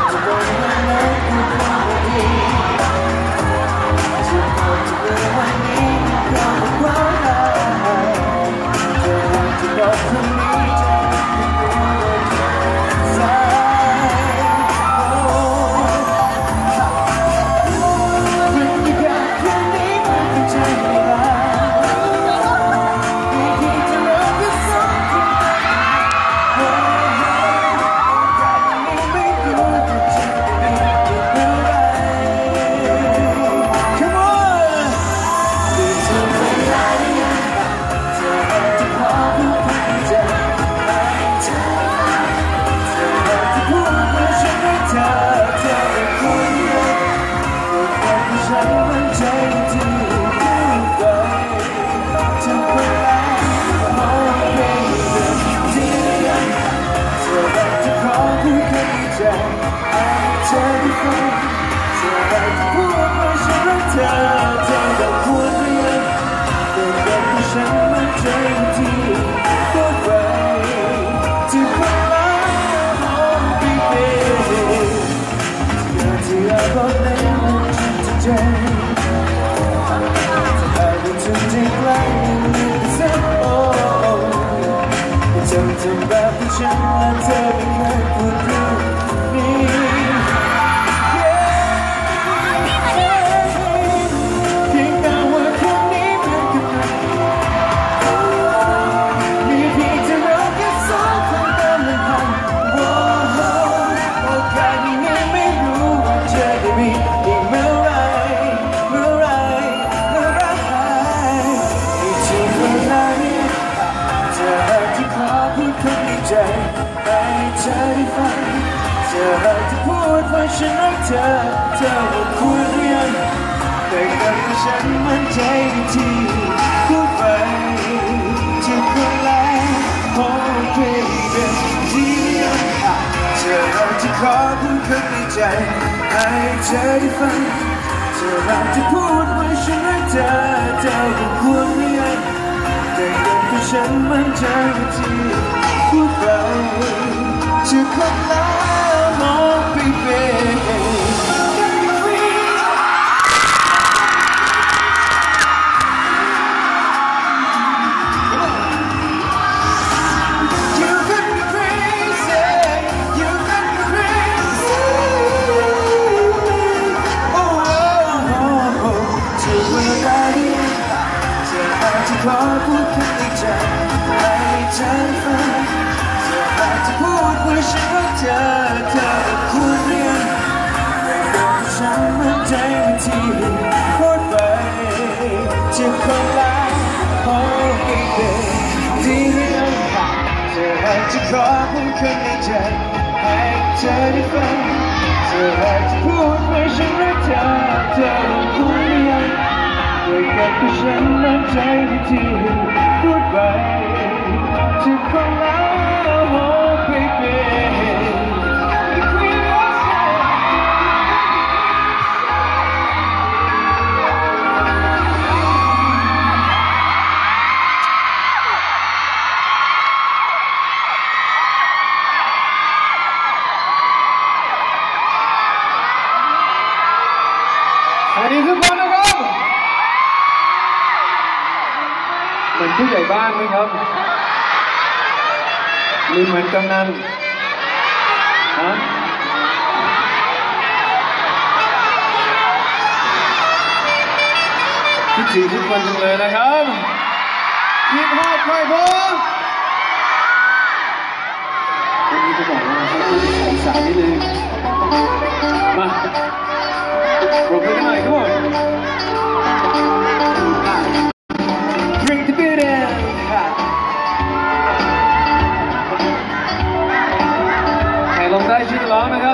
ผู้ใหญ่บ้านไหมครับมีเหมือนกำนันฮะคิดถึงทุกคนจังเลยนะครับคิดฮอดใครบ้างวันนี้จะบอกว่าเขาพูดภาษานิดนึงมาปรบมือกันหน่อยทุกคนBring the beat in ใครลงได้ช่วยร้องนะครับ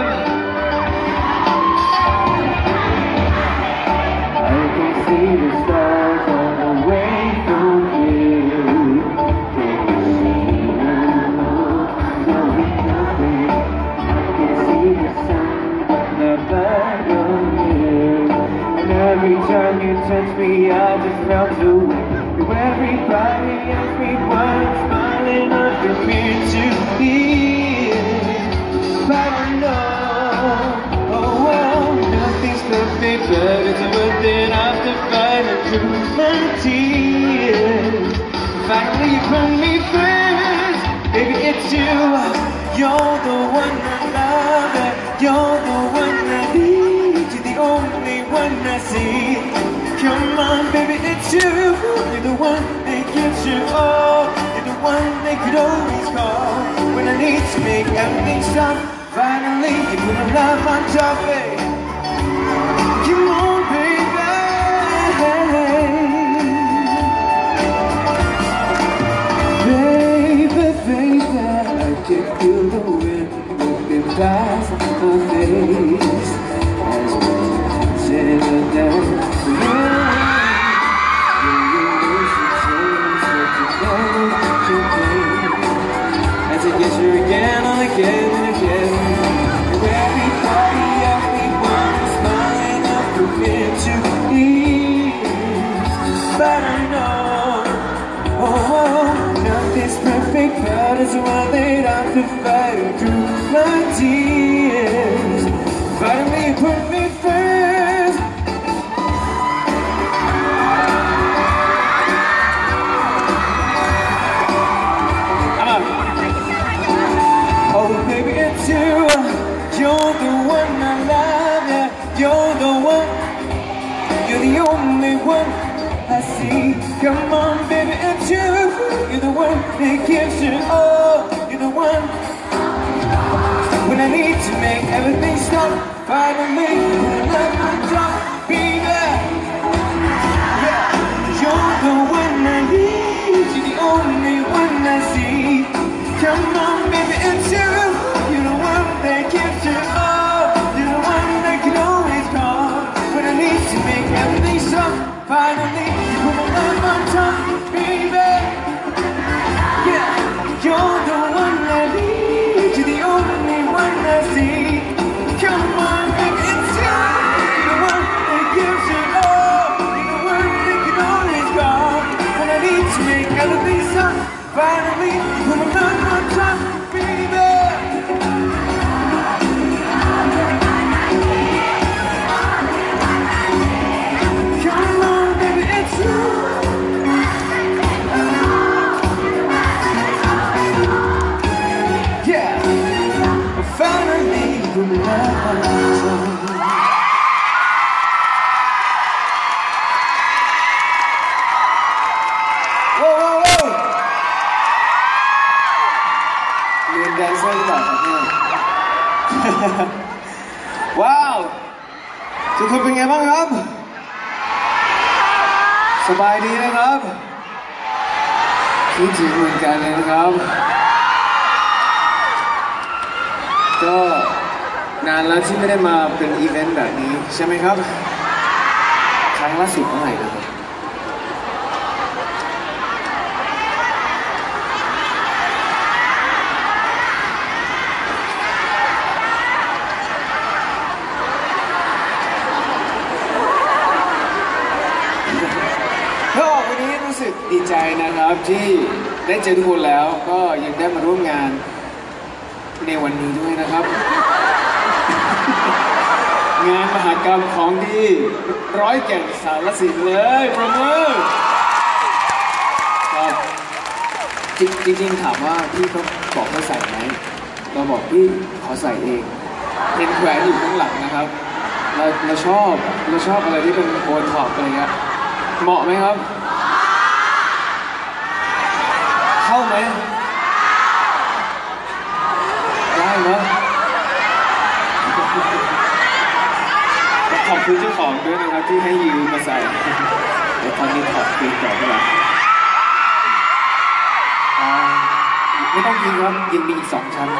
I can see the stars on the way from here. I can see the sun, but never from here. And every it's you. You're the one I love, you're the one I need, you're the only one I see. Come on, baby, it's you. You're the one that gives you all. You're the one they could always call when I need to make everything stop. Finally, you put my love on top, babe. Come on, baby. Baby, baby, I can feel the wind moving past my face as we settle down. As I get you again and again and again, and everybody, everyone is smiling up for me to ease. But I know, nothing's perfect, but it's what they'd have to fight through my tears. Finally, put me first. Oh, baby, it's you. You're the one I love, yeah. You're the one. You're the only one I see. Come on, baby, it's you. You're the one that gives you all. You're the one when I need to make everything stop. Finally, when I love my job, baby. Yeah, you're the one I need. You're the only one I see. Come on, baby, it's you. You're the one that gives you all. You're the one that can always call when I need to make everything stop. Finally, you put my love on top, baby. Yeah, you're the one I need. You're the only one I see. Come on, baby, it's you. You're the one that gives you all. You're the one that can always call when I need to make everything stop. Finally, you put my love on top, baby. Come on, baby, it's you. Yeah, finally, you put my love on top. Whoa, whoa, whoa. เรียนแดนเซอร์หรือเปล่าครับเนี่ย ว้าวทุกคนเป็นไงบ้างครับสบายดีนะครับคิดถึงเหมือนกันเลยนะครับก็นานแล้วที่ไม่ได้มาเป็นอีเวนต์แบบนี้ใช่ไหมครับครั้งล่าสุดเมื่อไหร่นะครับก็วันนี้รู้สึกดีใจนะครับที่ได้เจอทุกคนแล้วก็ยังได้มาร่วมงานในวันนี้ด้วยนะครับ งานมหกรรมของดีร้อยแก่นสารสินเลยประเมินครับจริงๆถามว่าพี่เขาบอกให้ใส่ไหมเราบอกพี่ขอใส่เองเห็นแขวนอยู่ข้างหลังนะครับเราชอบอะไรที่เป็นโอนท็อปอะไรเงี้ยเหมาะไหมครับเข้าไหมได้ไหมขอบคุณเจ้าของด้วยนะครับที่ให้ยืมมาใส่แต่ตอนนี้ถอดคืนก่อนดีกว่าไม่ต้องยิงครับยิงมีอีก2 ชั้น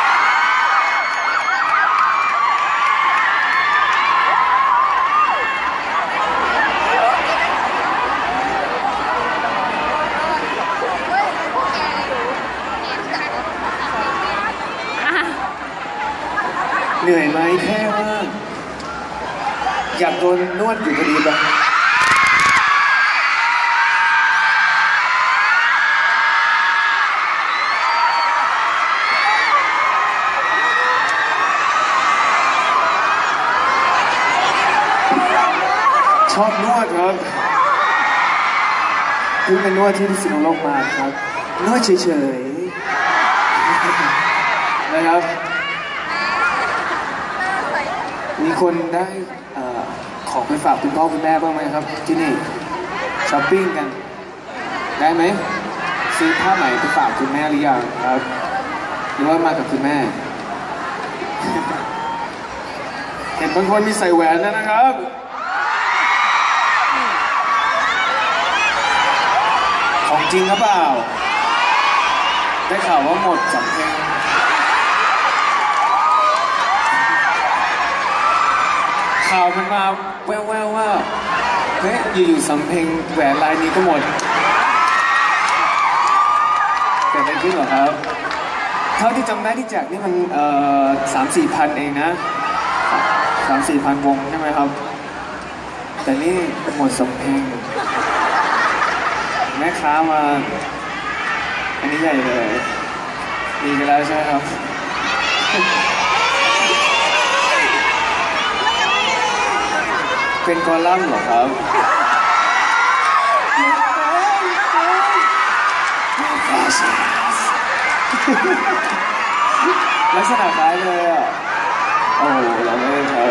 เหนื่อยไหมแค่ว่าอยากโดนนวดอยู่พอดีป่ะชอบนวดครับเพิ่งไปนวดที่พิษณุโลกมาครับนวดเฉยๆนะครับมีคนได้ของไปฝากคุณพ่อคุณแม่บ้างไหมครับที่นี่ช้อปปิ้งกันได้ไหมซื้อผ้าไหมไปฝากคุณแม่หรือยังครับหรือว่ามากับคุณแม่ เห็นบางคนมีใส่แหวนแล้วนะครับของจริงหรือเปล่าได้ข่าวว่าหมดสำเพ็งข่าวมันมาแว่วๆว่าเฮ้ยอยู่ๆสำเพ็งแหวนลายนี้ก็หมดเกิดอะไรขึ้นเหรอครับเท่าที่จำได้ที่แจกนี่มัน3-4 พันเองนะ3-4 พันวงใช่ไหมครับแต่นี่หมดสำเพ็งแม่ค้ามาอันนี้ใหญ่เลยดีกันแล้วใช่ไหมครับเป็นคอลัมน์เหรอครับลักษณะคล้ายเลยอ่ะโอ้โหเราไม่ได้ครับ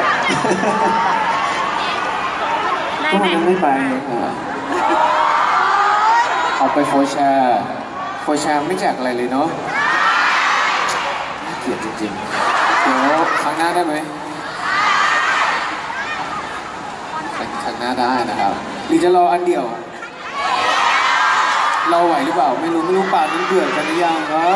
ก็มันไม่ไปออกไปโฟร์แชร์ไม่แจกอะไรเลยเนาะเกลียดจริงๆเดี๋ยวครั้งหน้าได้ไหมครั้งหน้าได้นะครับหรือจะรออันเดียวเราไหวหรือเปล่าไม่รู้ป่านนี้เบื่อกันหรือยังครับ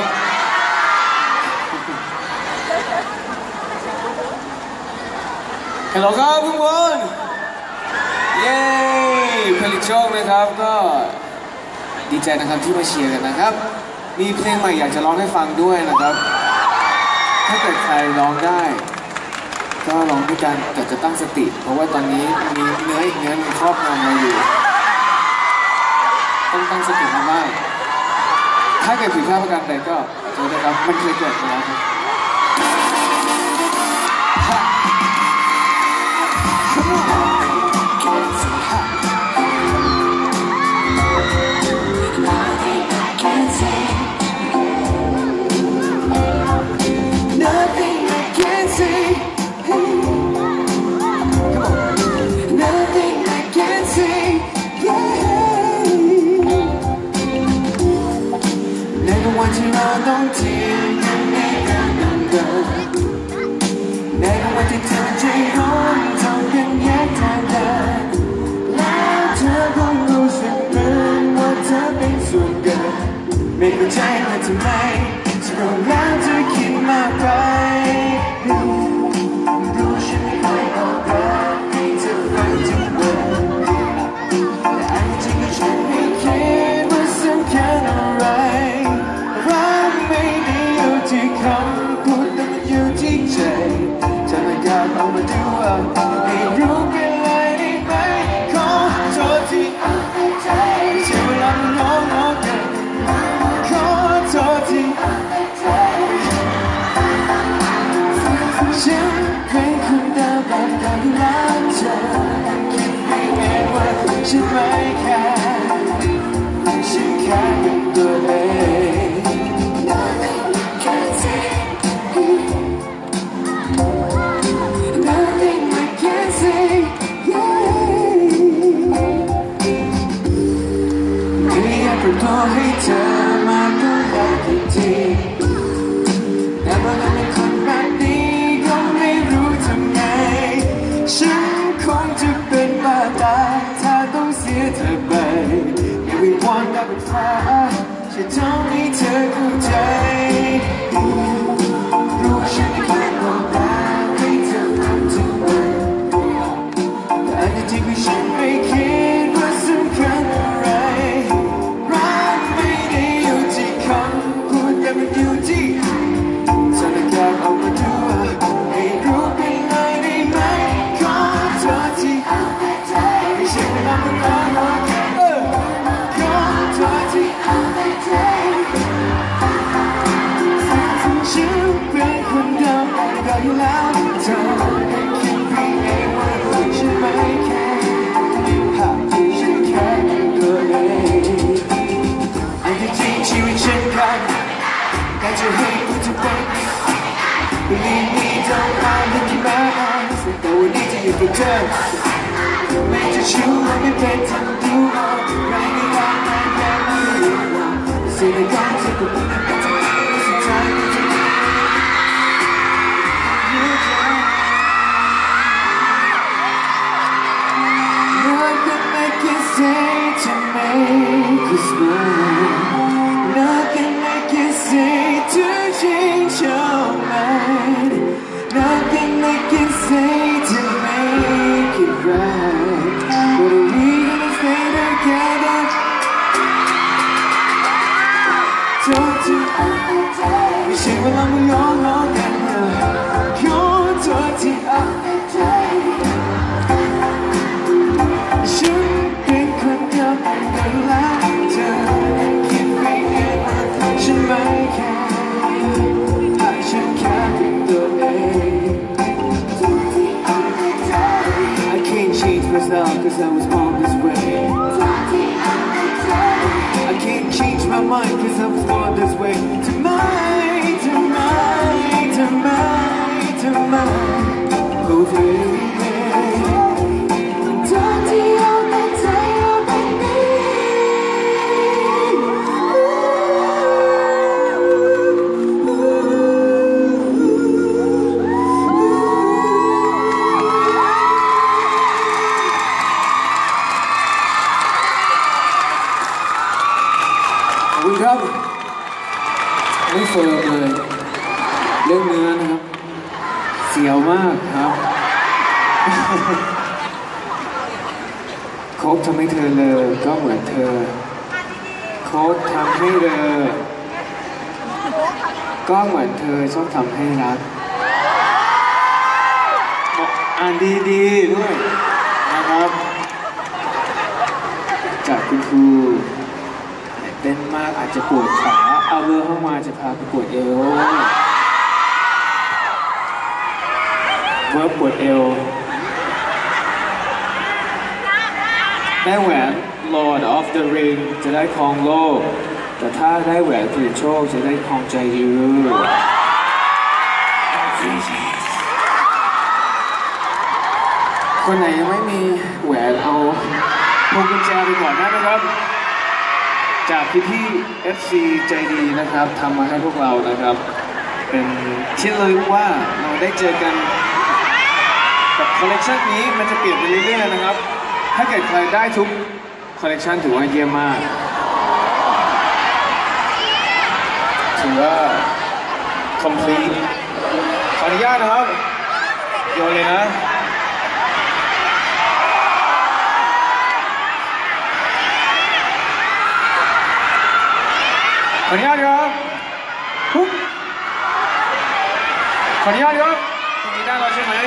ฮัลโหลครับทุกคนเย้ผลิตโชคนะครับก็ดีใจนะครับที่มาเชียร์กันนะครับมีเพลงใหม่อยากจะร้องให้ฟังด้วยนะครับถ้าเกิดใครร้องได้ก็ร้องด้วยกันแต่จะตั้งสติเพราะว่าตอนนี้มีเนื้ออีกเนื้อนึงครอบงำเราอยู่ต้องตั้งสติมากๆถ้าเกิดผิดพลาดประการใดก็ขอโทษนะครับมันเคยเกิดมาแล้วครับวันที่เราต้องทิ้งกันในกันเดิมในวันที่เธอใจร้อนทำกันแยกทางเดินแล้วเธอคงรู้สึกเหมือนว่าเธอเป็นส่วนเกินไม่เข้าใจว่าทำไมฉันรู้แล้วเธอคิดมากไปรู้ฉันไม่เคยบอกรักให้เธอฟังทุกวันแต่อันจริงก็ฉันไม่คิดว่าสำคัญอะไรที่คำพูดแต่มันอยู่ที่ใจเธอไม่กล้าเข้ามาดูให้รู้กันเลยได้ไหมขอโทษที่เอาแต่ใจเสียเวลามันน้องกันขอโทษที่เอาแต่ใจฉันเป็นคนเดิมแบบเดิมแล้วเธอคิดไม่เองว่าฉันไม่แค่ฉันแค่เป็นตัวเองตัวให้เธอมาก็ได้ทันทีแต่ว่าเราเป็นคนแบบนี้ก็ไม่รู้ทำไงฉันคงจะเป็นบ้าตายถ้าต้องเสียเธอไปอย่าวิงวอนกับฟ้าช่วยทำให้เธอเข้าใจรู้ฉันไม่เคยบอกรักให้เธอทำทุกวันแต่ในที่ที่ฉันไม่คิดว่าสำคัญอะไรมันอยู่ที่เธอจะเอามาดูให้รู้กันเลยได้ไหมขอโทษที่เอาแต่ใจไม่ใช่เวลามันร้อนขอโทษที่เอาแต่ใจฉันเป็นคนเดิมก็อยู่แล้วเธอไม่คิดพี่เองว่าฉันไม่แค่ฉันแค่ตัวเองอันที่จริงชีวิตฉันกันการจะให้คุณจะเป็น Believe me, don't mind looking my eyes แต่วันนี้จะอยู่กับเธอไม่จะชูไม่เป็นทำดูไรไม่ได้ไม่แย่ไม่รู้ว่าสิ่งใดก็จะเกิดขึ้นแต่สุดท้ายก็จะNothing I can say to make you smile Nothing I can say to change your mind Nothing I can say to make it right But we gonna stay together Don't you understand ไม่ใช่ว่าเราไม่ยอมรอกันนะขอโทษที่เอาใจฉันเป็นคนเดียวกันแล้วเธอคิดไปเองว่าฉันไม่แค่ถ้าฉันแค่เป็นตัวเอง I can't change myself cause I was born this way I can't change my mind cause I was born this way Tonight, tonight, tonight, tonight Oh babyครับไม่เฟิร์มเลยเรื่องเนื้อนะครับเสียวมากครับโค้ชทำให้เธอเลยก็เหมือนเธอโค้ชทำให้เลยก็เหมือนเธอชอบทำให้รักอ่านดีๆด้วยนะครับจากคุณครูเต้นมากอาจจะปวดขาเอาเบอร์เข้ามาจะพาไปปวดเอวเวิร์บปวดเอวได้แหวน Lord of the Ring จะได้ครองโลกแต่ถ้าได้แหวนผลิตโชคจะได้ครองใจยูคนไหนยังไม่มีแหวนเอาพวงกุญแจไปก่อนได้ไหมครับจากพี่ๆ FC ใจดีนะครับทำมาให้พวกเรานะครับเป็นที่ระลึกว่าเราได้เจอกันกับคอลเลกชันนี้มันจะเปลี่ยนไปเรื่อยๆนะครับถ้าเกิดใครได้ทุกคอลเลกชันถือว่าเยี่ยมมากถือว่า complete ขออนุญาตนะครับโยนเลยนะขออนุญาตครับขออนุญาตครับตรงนี้ได้แล้วใช่ไหม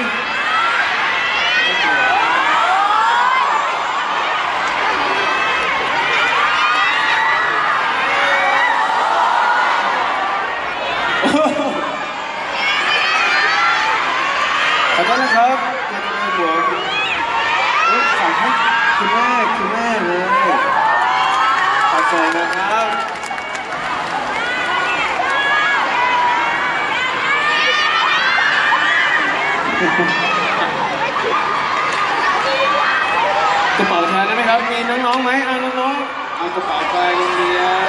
ขอโทษนะครับหัวฝากให้คุณแม่เลยขอบใจนะครับกระเป๋าแทนได้ไหมครับมีน้องๆไหมน้องๆเอากระเป๋าไปโรงเรียน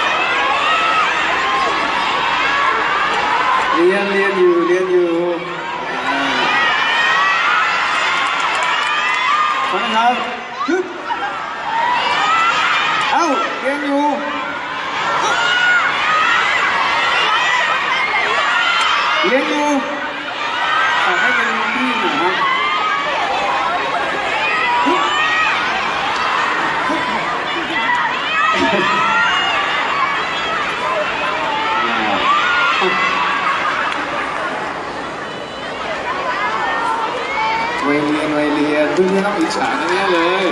อยู่ขอนะครับเอ้าเรียนอยู่ขอให้เป็นพี่หน่อยครับวัยเรียนเพื่อนๆต้องอิจฉาแน่เลย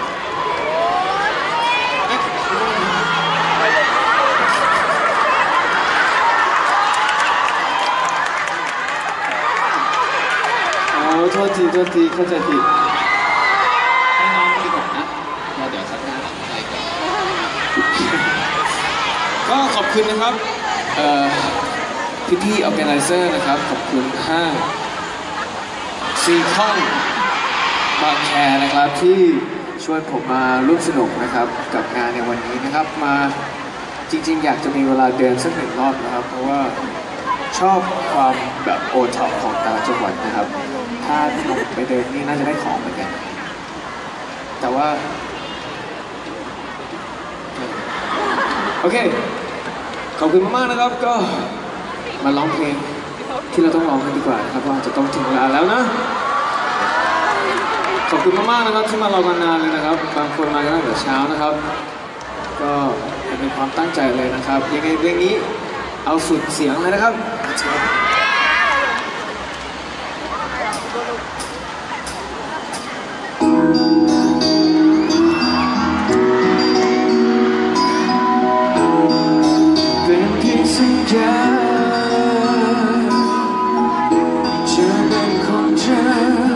โทษทีเข้าใจผิดให้น้องดีกว่านะเราเดี๋ยวสักหน้าใครก่อนก็ขอบคุณนะครับพี่ๆ organizer นะครับขอบคุณห้างซีคอนบางแคนะครับที่ชวนผมมาร่วมสนุกนะครับกับงานในวันนี้นะครับมาจริงๆอยากจะมีเวลาเดินสักหนึ่งรอบนะครับเพราะว่าชอบความแบบโอท็อปของแต่ละจังหวัดนะครับถ้าพี่หนุ่มไปเดินนี่น่าจะได้ของเหมือนกันแต่ว่าโอเคขอบคุณมากๆนะครับก็มาร้องเพลงที่เราต้องร้องกันดีกว่านะครับว่าจะต้องถึงเวลาแล้วนะขอบคุณมากๆนะครับที่มารอกันนานเลยนะครับบางคนมากันตั้งแต่เช้านะครับก็เป็นความตั้งใจเลยนะครับยังไงเพลงนี้เอาสุดเสียงเลยนะครับเป็นเพียงสัญญาจะเป็นคนเจอ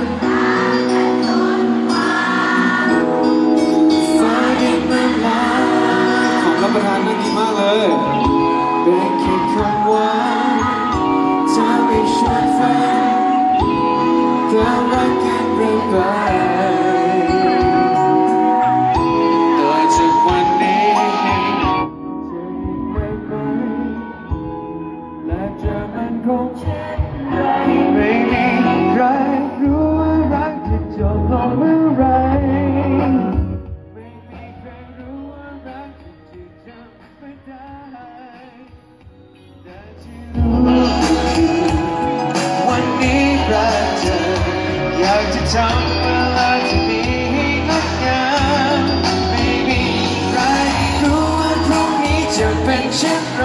ฟ้าดินน้ำลายของรับประทานน่ากินมากเลยเป็นแค่คำว่าจะไม่ชวนฝันแต่รักกันเรื่อยไปโดยจากวันนี้และจะมันคงเช่นไรไม่มีใครรู้ว่ารักจะจบลงเมื่อไรไม่มีใครรู้ว่ารักจะจำไม่ได้แต่ที่รู้คือวันนี้รักเธออยากจะทำเวลาที่มีให้งดงามไม่มีใครรู้ว่าพรุ่งนี้จะเป็นเช่นไร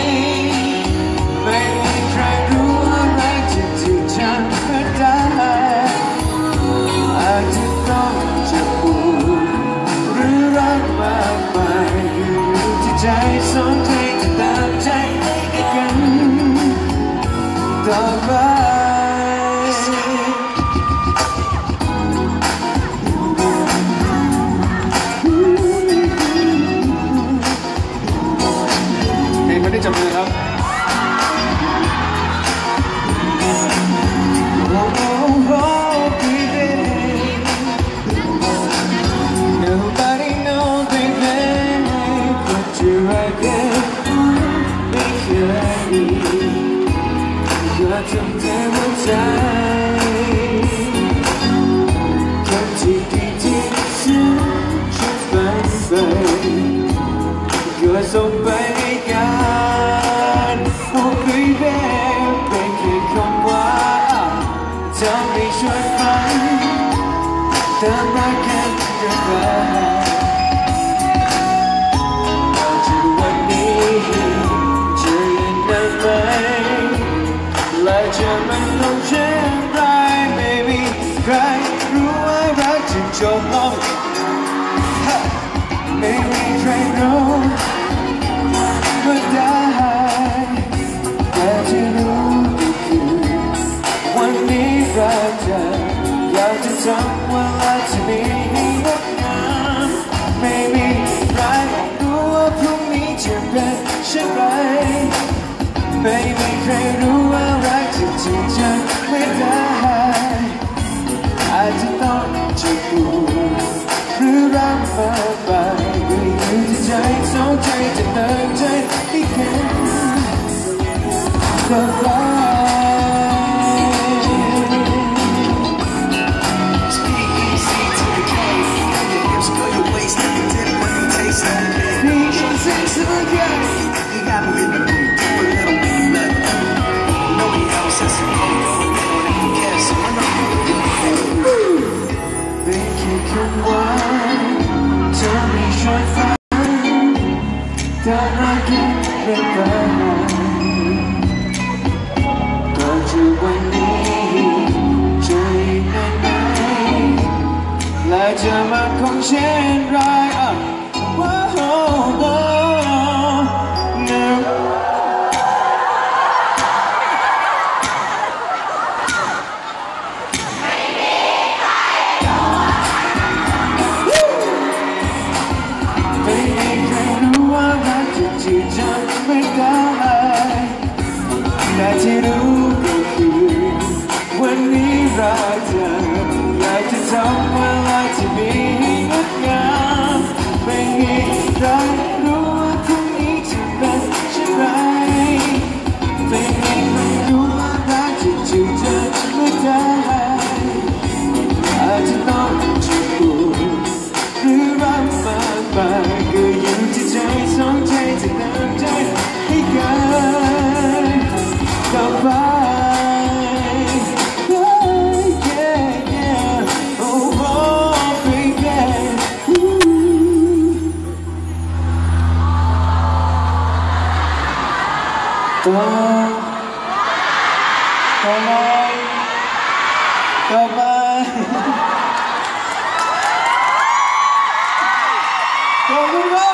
ไม่มีใครรู้ว่ารักจะจำไม่ได้อาจจะต้องเจ็บปวดหรือรักมากมายอยู่ที่ใจสองใจจะตามใจให้กันต่อไปเพลงไม่ได้จับมือครับ Nobody knows, baby, what you again. You're something inside. Can't you get it? Just baby. You're so baby, God. Oh, baby, make it come on. Tell me, should find. Then I can't goodbye. Don't you want me? Chilling the night. Like you're my ocean ride, baby. Cry through my right to your love. Make me try no, but die. That you know you want me right there. อยากจะทำว่ารักจะมีให้งดงามไม่มีใครรู้ว่าพรุ่งนี้จะเป็นเช่นไรไม่มีใครรู้ว่ารักจะจริงจังไม่ได้อาจจะต้องเจ็บปวดหรือรักมากไปก็อยู่ที่ใจสองใจจะเติมใจให้กันต่อไป You got me in the mood, do a little bit better. Nobody else has to go, yes, I know you. Think you can why? Tell me, should I that I can't remember? Don't you want me? Dream at night, like Jama Kong Chen Rai up. Whoa, whoa, no. Baby, I know I like to teach you, but I แต่ที่รู้ก็คือวันนี้รักเธออยากจะทำอะไรที่มีให้งดงามไม่มีใครรู้ว่าพรุ่งนี้จะเป็นเช่นไรไม่มีใครรู้ว่ารักที่จู่ๆจะไม่ได้อาจจะต้องเจ็บปวดหรือรักมากไปก็อยู่ที่ใจสองใจจะเดินใจให้กันต่อไป ต่อไปต่อไปขอบคุณครับ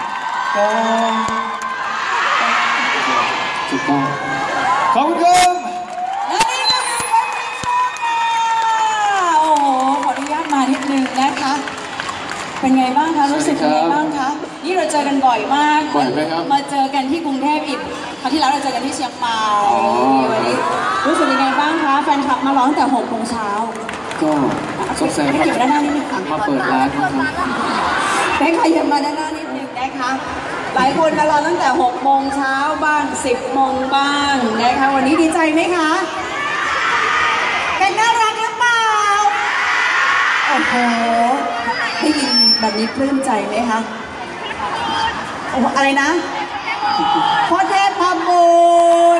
ถูกต้องขอบคุณครับและนี่ก็คือแฟนเพลงโชว์ค่ะโอ้โหขออนุญาตมานิดนึงนะคะ เป็นไงบ้างคะรู้สึกยังไงบ้างคะนี่เราเจอกันบ่อยมากบ่อยไหมครับมาเจอกันที่กรุงเทพอีกคราวที่แล้วเราเจอกันที่เชียงใหม่วันนี้รู้สึกยังไงบ้างคะแฟนคลับมาร้องแต่6 โมงเช้าก็สงสัยไม่เกี่ยวด้านหน้านิดนึงค่ะมาเปิดร้านนะครับเป๊กขยับมาด้านหน้านิดนึงนะคะหลายคนมารอตั้งแต่6 โมงเช้าบ้าง10 โมงบ้างนะคะวันนี้ดีใจไหมคะเป็นน่ารักหรือเปล่าโอ้โหได้ยินแบบนี้ปลื้มใจไหมคะโอ้โหอะไรนะพ่อเทพพรบุตร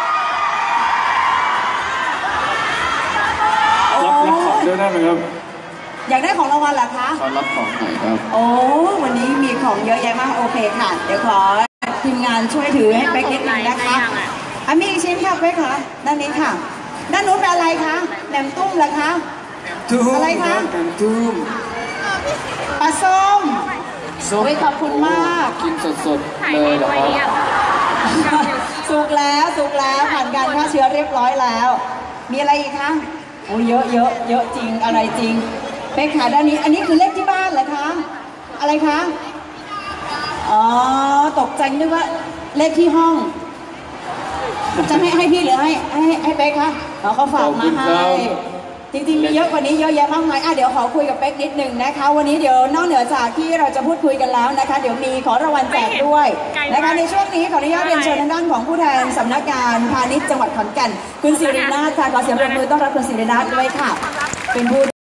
รับของด้วยได้ไหมครับอยากได้ของรางวัลเหรอคะขอรับของหน่อยครับโอ้วันนี้มีของเยอะแยะมากโอเคค่ะเดี๋ยวขอทีมงานช่วยถือให้เป๊กนิดนึงนะคะมีอีกชิ้นค่ะเป๊กค่ะด้านนี้ค่ะด้านนู้นเป็นอะไรคะแหนมตุ้มเหรอคะอะไรคะตุ้มปลาส้มส้มโอ้ยขอบคุณมากกินสดๆเลยเหรอครับสุกแล้วผ่านการฆ่าเชื้อเรียบร้อยแล้ว มีอะไรอีกคะโอ้เยอะจริงอะไรจริงเป๊กค่ะด้านนี้อันนี้คือเลขที่บ้านเหรอคะอะไรคะอ๋อตกใจนึกว่าเลขที่ห้องจะให้พี่หรือให้เป๊กคะเขาฝากมาให้จริงๆมีเยอะกว่านี้เยอะแยะมากมายเดี๋ยวขอคุยกับเป๊กนิดนึงนะคะวันนี้เดี๋ยวนอกเหนือจากที่เราจะพูดคุยกันแล้วนะคะเดี๋ยวมีของรางวัลแจกด้วยนะคะในช่วงนี้ขออนุญาตเรียนเชิญทางด้านของผู้แทนสำนักงานพาณิชย์จังหวัดขอนแก่นคุณศิรินาถค่ะขอเสียงปรบมือต้อนรับคุณศิรินาถด้วยค่ะเป็นผู้